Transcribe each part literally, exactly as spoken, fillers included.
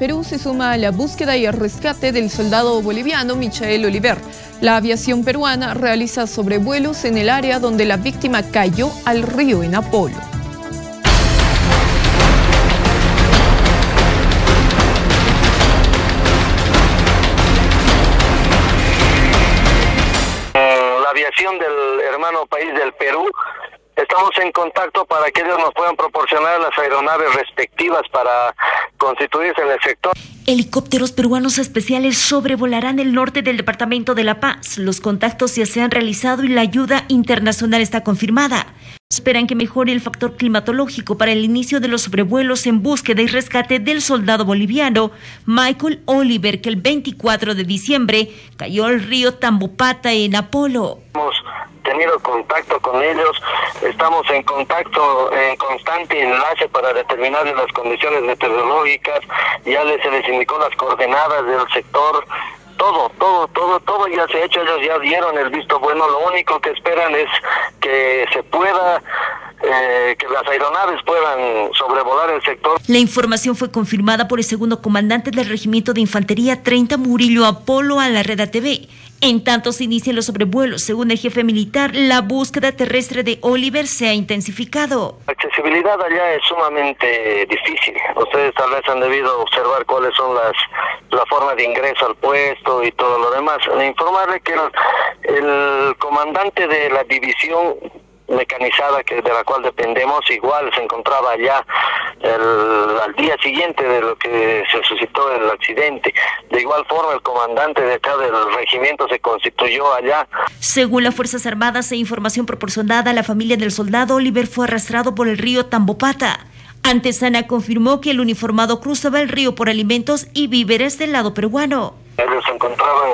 Perú se suma a la búsqueda y el rescate del soldado boliviano Michael Oliver. La aviación peruana realiza sobrevuelos en el área donde la víctima cayó al río en Apolo. La aviación del hermano país del Perú, estamos en contacto para que ellos nos puedan proporcionar las aeronaves respectivas para constituirse en el sector. Helicópteros peruanos especiales sobrevolarán el norte del departamento de La Paz. Los contactos ya se han realizado y la ayuda internacional está confirmada. Esperan que mejore el factor climatológico para el inicio de los sobrevuelos en búsqueda y rescate del soldado boliviano Michael Oliver, que el veinticuatro de diciembre cayó al río Tambopata en Apolo. Hemos tenido contacto con ellos, estamos en contacto, en constante enlace para determinar las condiciones meteorológicas, ya les, se les indicó las coordenadas del sector. Todo, todo, todo, todo ya se ha hecho, ellos ya dieron el visto bueno, lo único que esperan es que se pueda, eh, que las aeronaves puedan sobrevolar el sector. La información fue confirmada por el segundo comandante del Regimiento de Infantería treinta Murillo Apolo a la Red A T V. En tanto se inician los sobrevuelos, según el jefe militar, la búsqueda terrestre de Oliver se ha intensificado. La accesibilidad allá es sumamente difícil. Ustedes tal vez han debido observar cuáles son las la forma de ingreso al puesto y todo lo demás. Informarle que el, el comandante de la división mecanizada que de la cual dependemos igual se encontraba allá el, al día siguiente de lo que se suscitó el accidente. De igual forma el comandante de acá del regimiento se constituyó allá. Según las Fuerzas Armadas e información proporcionada a la familia del soldado, Oliver fue arrastrado por el río Tambopata. Antesana confirmó que el uniformado cruzaba el río por alimentos y víveres del lado peruano. Ellos se encontraban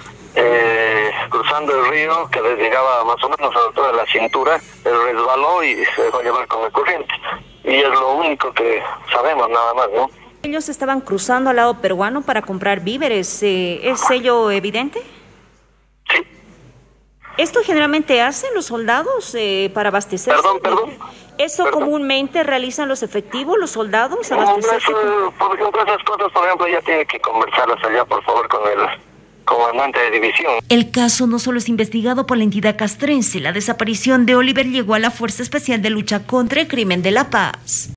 eh, cruzando el río, que les llegaba más o menos a la altura de la cintura, él resbaló y se dejó llevar con la corriente. Y es lo único que sabemos, nada más, ¿no? Ellos estaban cruzando al lado peruano para comprar víveres, eh, ¿es ello evidente? Sí. ¿Esto generalmente hacen los soldados eh, para abastecerse? Perdón, perdón. ¿Eso perdón. comúnmente realizan los efectivos, los soldados, No, abastecerse? eso, por ejemplo, esas cosas, por ejemplo, ya tiene que conversarlas allá, por favor, con el comandante de división. El caso no solo es investigado por la entidad castrense, la desaparición de Oliver llegó a la Fuerza Especial de Lucha contra el Crimen de La Paz.